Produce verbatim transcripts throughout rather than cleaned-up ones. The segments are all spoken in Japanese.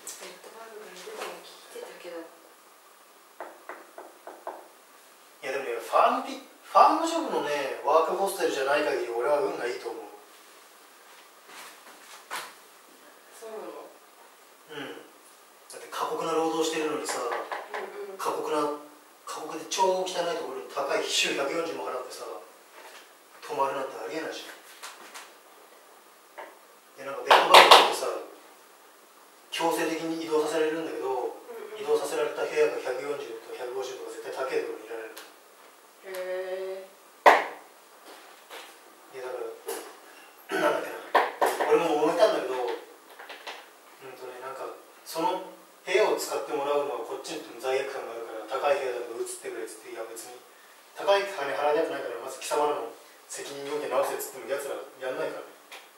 ベッドバグがいるのを聞いてたけど。 いやでもね、ファームピファームジョブのねワークホステルじゃない限り俺は運がいいと思う。 そうなの？ うん。だって過酷な労働してるのにさ、 うんうん、 過酷な過酷で超汚いところに高い週ひゃくよんじゅうも払ってさ泊まるなんてありえないじゃん。でなんかベッドバグってさ強制的に移動させられるんだけど、うんうん、移動させられた部屋がひゃくよんじゅうとかひゃくごじゅうとか絶対高いところにいられる。 へえ。 いやだからなんだっけな、俺も思えたんだけど、うんとね、なんかその部屋を使ってもらうのはこっちにとっても罪悪感があるから高い部屋だけど移ってくれっつって、いや別に高い金払いたくないからまず貴様らの責任要件直せっつってもやつらやんないからね。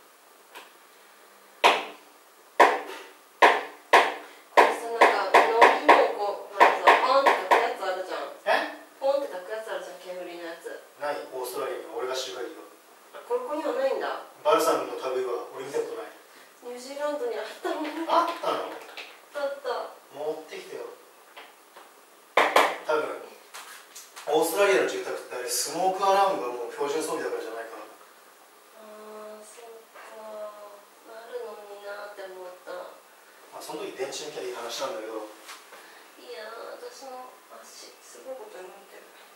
これさ、なんか納品をこうほらさポンって炊くやつあるじゃん。 え？ ポンって炊くやつあるじゃん、煙のやつ。 ない？オーストラリアには俺が知る限りは。 あ、ここにはないんだ。 バルサムの類は俺見たことない。 ニュージーランドにあったもん。 あったの？ あった。 持ってきてよ。多分オーストラリアの住宅ってあれスモークアラームがもう標準装備だからじゃないか。 ああ、そうか。なるのになって思った。 まあその時電池抜きゃいい話なんだけど。 いやー、私の足すごいことになってる。